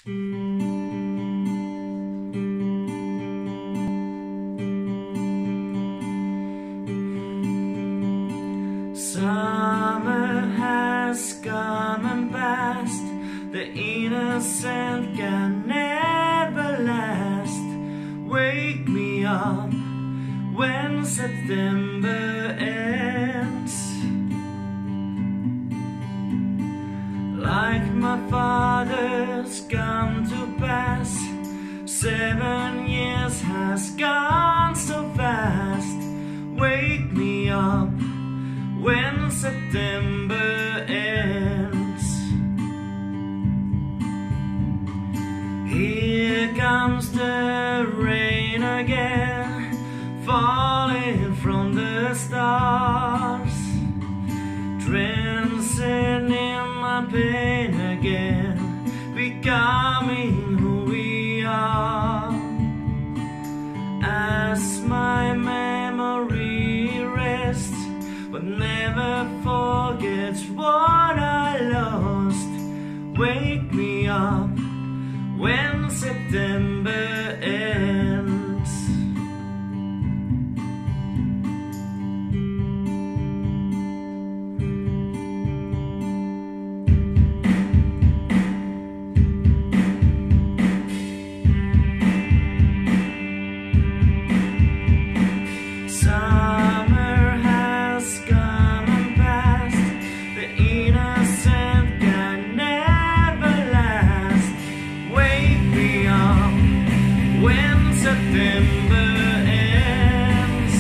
Summer has come and passed, the innocent can never last. Wake me up when September ends. Like my father's come to pass, 7 years has gone so fast. Wake me up when September ends. Here comes the rain again, falling from the stars, transcending my pain again, becoming who we are. As my memory rests, but never forgets what I lost. Wake me up when September ends. September ends.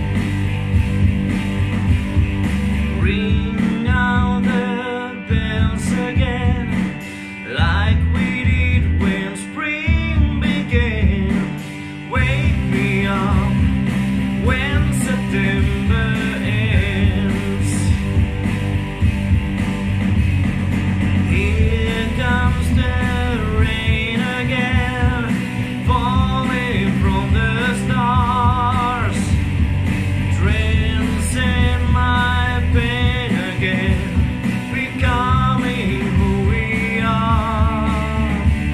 Ring out the bells again, like we did when spring began. Wake me up when September ends. Here comes the rain again, falling from the stars, transcend my pain again, becoming who we are.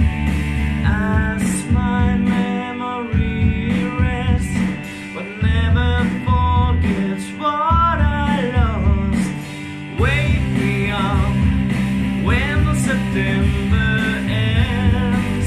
As my memory rests, but never forgets what I lost. Wake me up when September ends.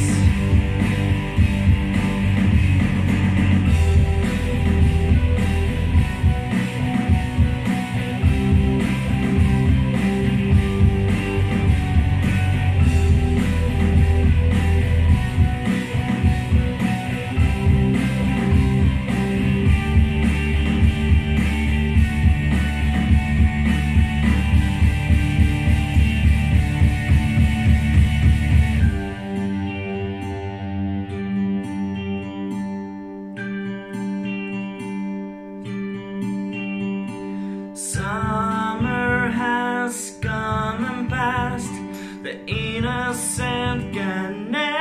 Summer has come and passed, the innocent can never